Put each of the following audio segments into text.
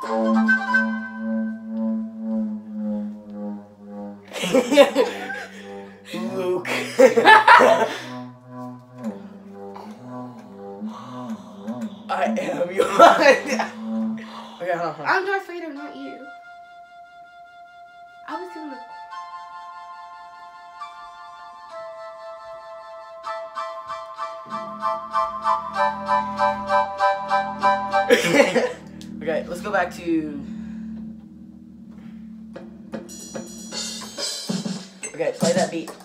Luke. I am you. Okay, hold on. I'm Darth Vader, not you. I was doing the... Okay, let's go back to... Okay, play that beat.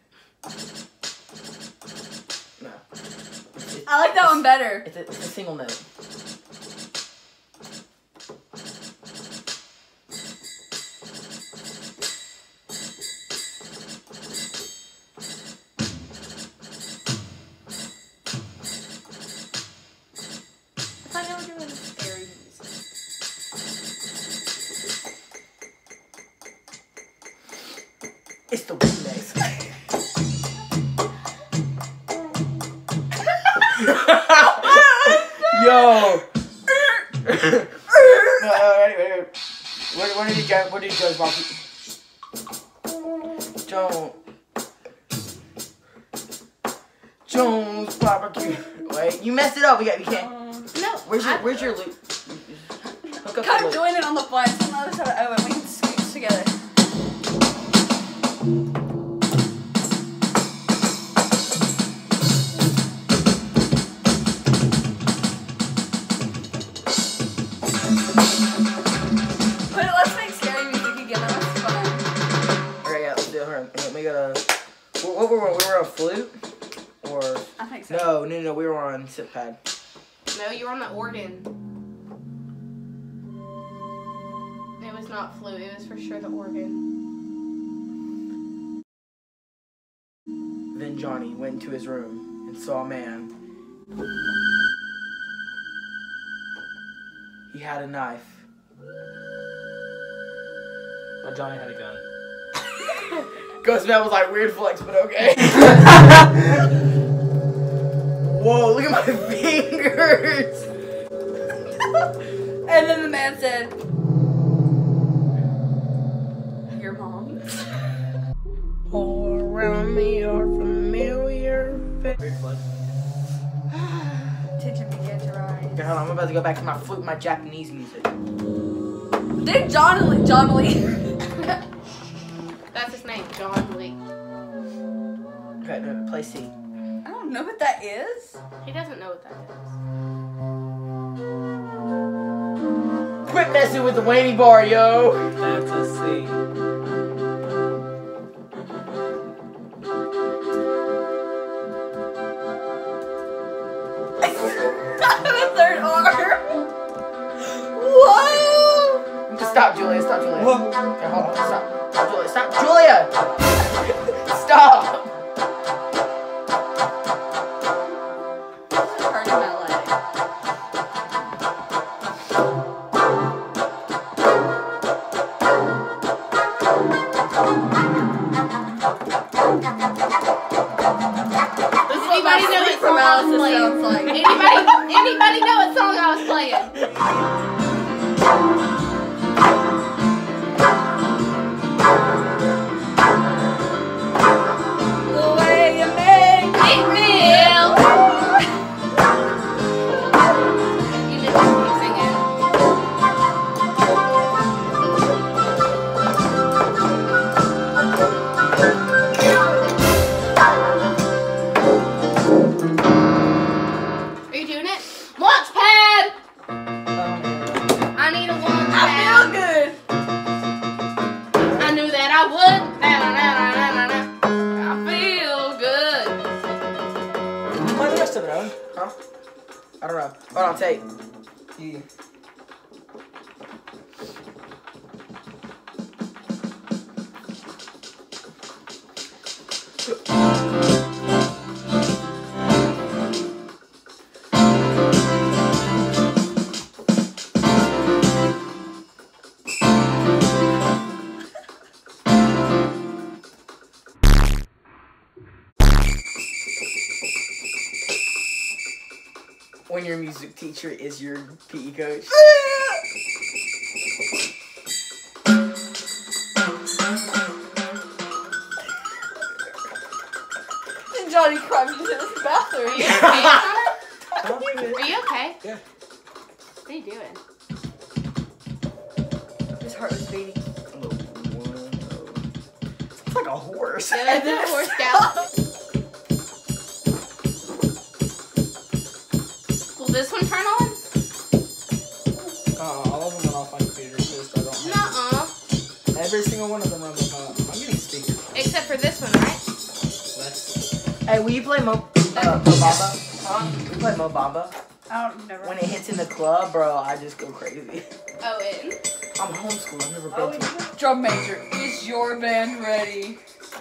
No. I like that one better. It's a single note. I thought they were doing scary music. It's the remix. Yo. Where did he go? Where did he go, Bobby? Jones barbecue. Wait, you messed it up. We can't. No. Where's your loop? Hook up Come the loop. join it on the fly. It's on the other side of Owen. We can scooch together. Let's make scary music again. That's fun. Alright, yeah, let's do it. Hold on. We got a. What were we? We were on flute? Or. I think so. No. We were on sit pad. No, you were on the organ. It was not flute. It was for sure the organ. Then Johnny went into his room and saw a man. He had a knife. But Johnny had a gun. Ghost Man was like weird flex, but okay. Whoa, look at my fingers. And then the man said, "Your mom." All around me are familiar faces. Weird flex. Tension began to rise. Okay, hold on, I'm about to go back to my flute, my Japanese music. Did John Lee. That's his name, John Lee. Okay, no, play C. I don't know what that is. He doesn't know what that is. Quit messing with the Wayne bar, yo. That's a C. The third R. Whoa! Stop, Julia. Stop, Julia. Whoa. Okay, hold on. Stop. Stop, Julia. Stop, Julia. Stop. Hurting my leg. This is what my Anybody know sleep what song I was paralysis playing? sounds like. Anybody know what song I was playing? The way you make me feel. You just keep singing. Are you doing it? Launch pad! I need a launch I pad. feel good. I knew that I would. I feel good. Play the rest of it, Owen. Huh? I don't know. Hold on, take. E. When your music teacher is your PE coach. His heart was beating. It's like a horse. Yeah, it's a horse gallop. Will this one turn on? All of them went off my computer, so I don't have Nuh-uh. every single one of them runs off my. I'm getting speakers. Except for this one, right? That's Hey, will you play Mobamba? Huh? We play Mobamba. I don't never. When it hits in the club, bro, I just go crazy. Owen. I'm homeschooled. I've never been to. Drum major, is your band ready?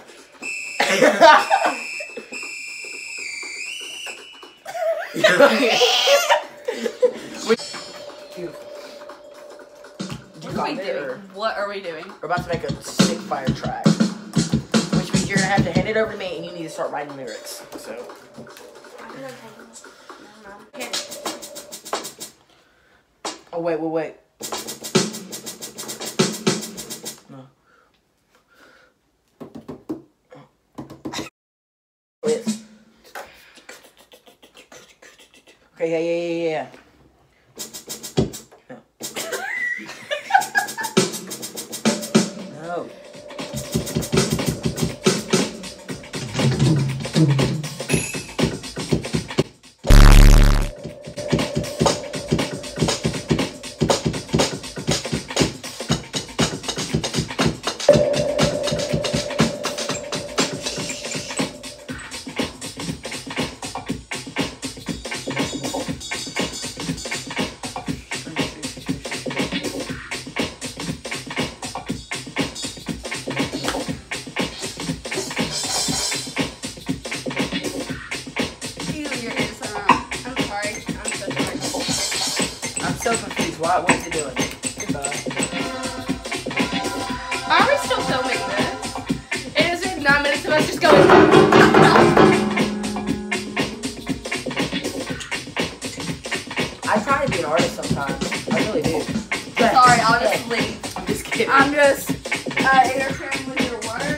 What are we doing? What are we doing? We're about to make a sick fire track. Which means you're gonna have to hand it over to me and you need to start writing lyrics. So. Here. Oh, wait. No. Wait. Okay, yeah. No. I'm so confused. What is it doing? Are we still filming this? It is in 9 minutes of us just going. I try to be an artist sometimes. I really do. Sorry, honestly. I'm just kidding. I'm just interfering with your work.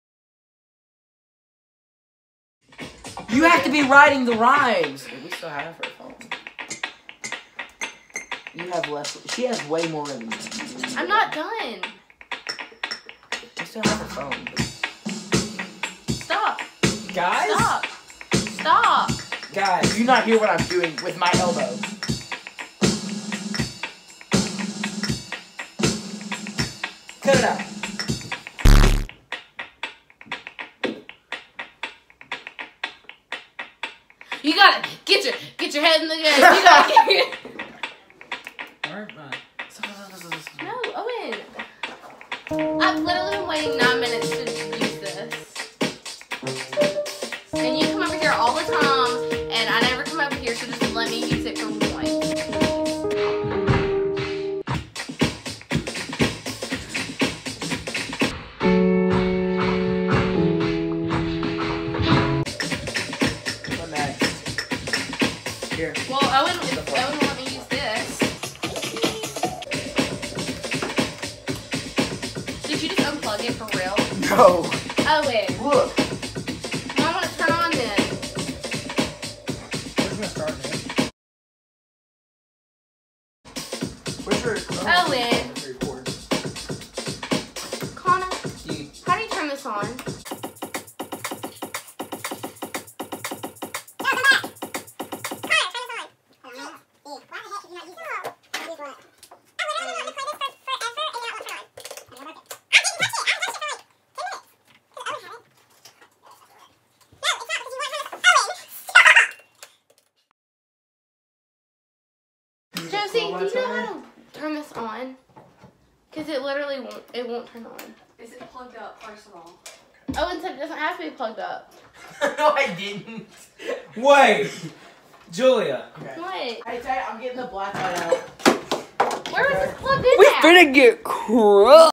You have to be writing the rhymes. We still have her phone. You have less. She has way more than you. I'm not done. You still have her phone. Stop. guys. Stop. Guys. Do you not hear what I'm doing with my elbow? Cut it out. You gotta get your head in the game. You gotta get Where am I? No, Owen. I've literally been waiting 9 minutes to use this. And you come over here all the time, and I never come over here, so just let me use it for once. What next? Here. Well, Owen will let me use this. Did you just unplug it for real? No. Owen. Look. I want to turn on then. Where's gonna start now? Where's your? Owen. Connor, You. how do you turn this on? Josie, do you know how to turn this on? Because it literally won't turn on. Is it plugged up, first of all? Owen said it doesn't have to be plugged up. No, I didn't. Wait! Julia. Okay. What? Hey, Tay, I'm getting the black light out. Where was this plugged in at? Finna get crushed.